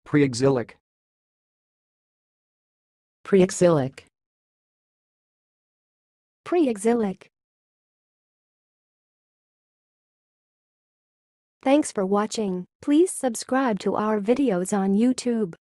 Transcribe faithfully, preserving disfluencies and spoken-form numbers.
preexilic, preexilic, preexilic. Thanks for watching. Please subscribe to our videos on YouTube.